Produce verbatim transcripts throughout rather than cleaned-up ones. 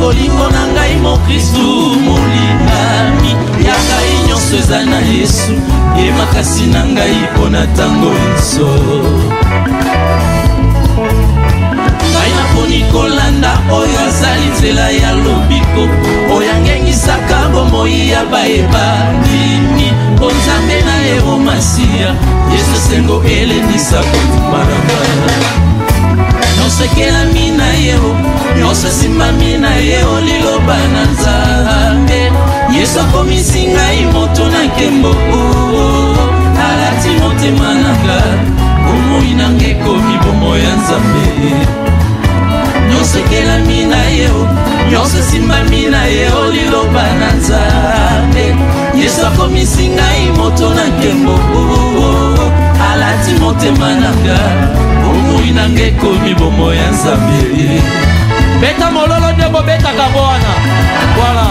bolingo na ngai mokristu molingami ya ngai nyonso eza na Yesu ye makasi na ngai mpo na ntango nyonso ngai naponi kolanda oyo azali nzela ya lobiko oyo angengisaka bomoi ya bayeba ndimi mpo nzambe na yero masiya Yesu sengo elendisa kotumalama nyonso ekelami na yero nyonso esimbami na yero liloba na nzambe Yesu akomisi ngai moto na nkembo alati motema na nga bomoi na nga ekomi bomoi ya nzambe nyonso ekelami na yero nyonso esimbami na yero liloba na nzambe Yesu akomisi ngai moto na nkembo alati motema na nga bomoi na nga ekomi bomoi ya nzambe beta mololo nde bobetaka bwana voilà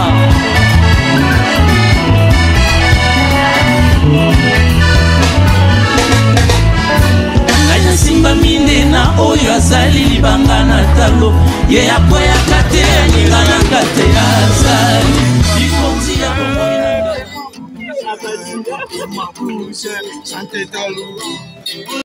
simba minde na oyo azali libanga na talo ye akweyaka te anyinganaka te azali likonzi ya bomoi na nga